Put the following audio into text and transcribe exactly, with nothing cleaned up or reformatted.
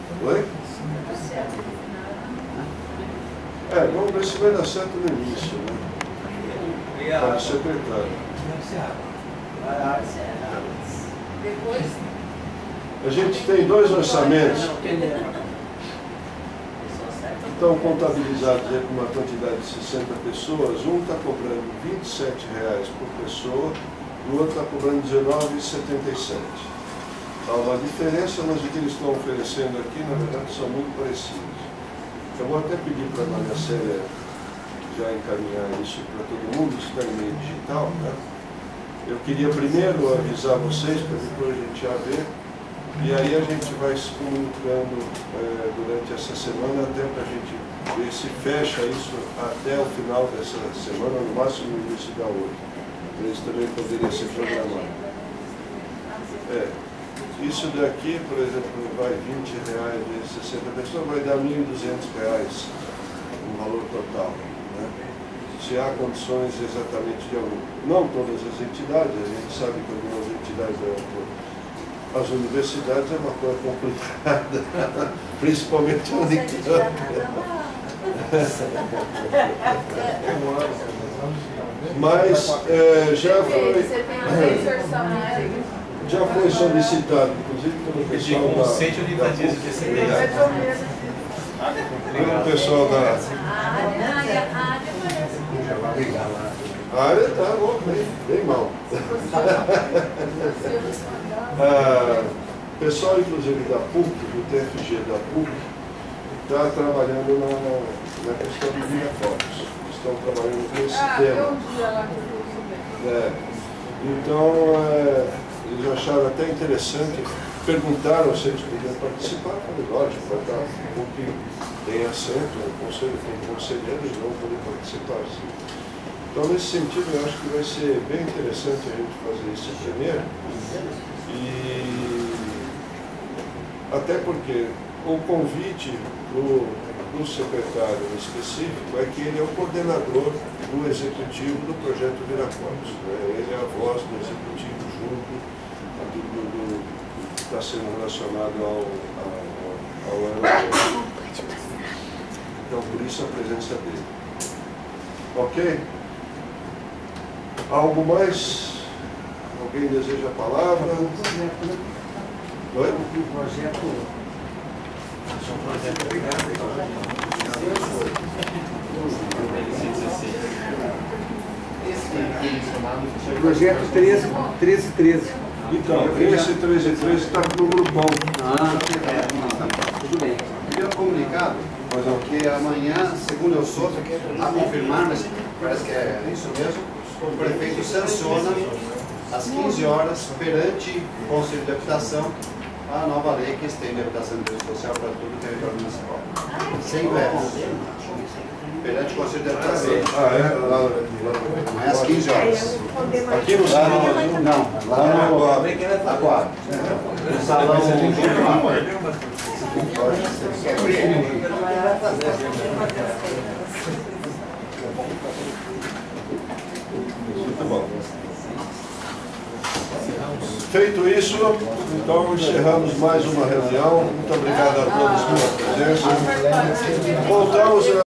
Oi? É, vamos ver se vai dar certo no início, né? Para o secretário. Depois? A gente tem dois orçamentos que estão contabilizados aí com uma quantidade de sessenta pessoas. Um está cobrando vinte e sete reais por pessoa e o outro está cobrando dezenove reais e setenta e sete centavos. Há uma diferença, mas o que eles estão oferecendo aqui, na verdade, são muito parecidos. Eu vou até pedir para a Maria Célia já encaminhar isso para todo mundo, isso está em meio digital, né? Eu queria primeiro avisar vocês, para depois a gente já ver, e aí a gente vai se comunicando é, durante essa semana, até para a gente ver se fecha isso até o final dessa semana, no máximo no início da outra. Isso também poderia ser programado. É, isso daqui, por exemplo, vai vinte reais vezes sessenta pessoas, vai dar mil e duzentos reais no valor total. Né? Se há condições exatamente de algum. Não todas as entidades, a gente sabe que algumas entidades, as universidades é uma coisa complicada, principalmente a Unicamp. Mas é, já foi. Já foi solicitado, inclusive pelo pessoal da... Conceito de invadias de pelo pessoal da... A área está bem, bem mal. ah, pessoal, inclusive, da P U C, do T F G da P U C, está trabalhando na, na questão de vira-fotos. Estão trabalhando com esse tema. É, então, é, eles acharam até interessante, perguntaram se eles podiam participar. Eu falei, lógico, vai estar um pouco tem assento, o conselho tem conselheiros, vão poder participar, sim. Então, nesse sentido, eu acho que vai ser bem interessante a gente fazer isso primeiro. E até porque o convite do, do secretário específico é que ele é o coordenador do executivo do projeto Viracopos. Né? Ele é a voz do executivo junto do, do, do que está sendo relacionado ao, ao, ao ano. Então, por isso a presença dele. Ok? Algo mais? Alguém deseja a palavra? Oi? O projeto. O projeto treze, treze, treze. Então, esse treze e treze está no grupão. Ah, tudo bem. Eu comunicado, porque amanhã, segundo eu soube, a confirmar, mas parece que é isso mesmo, o prefeito sanciona às quinze horas perante o Conselho de Habitação a nova lei que estende a habitação de direito social para todo o território municipal. Sem versos. Perante o Conselho de Habitação. Ah, é? Lá, lá, Amanhã às quinze horas. aqui no salão? Não, lá no Aguado. No salão. Muito bom. Feito isso, então encerramos mais uma reunião. Muito obrigado a todos pela presença. Voltamos a...